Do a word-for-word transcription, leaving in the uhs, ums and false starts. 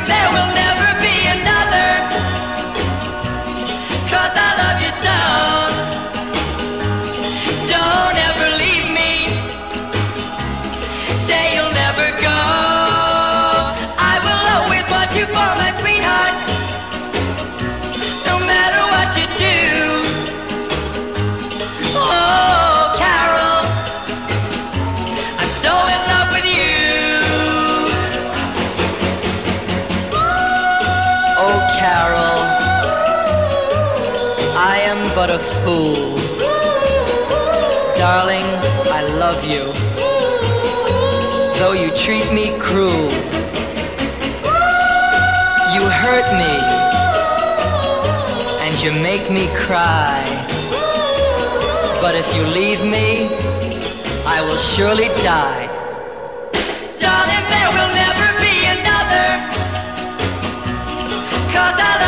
there will never be another, 'cause I love you so. Don't ever leave me, say you'll never go. I will always want you for my sweetheart, no matter what you do. Oh, Carol, I'm so in love with you. Oh, Carol, I am but a fool. Darling, I love you, though you treat me cruel. You hurt me, and you make me cry. But if you leave me, I will surely die. Darling, there will never be another, 'cause I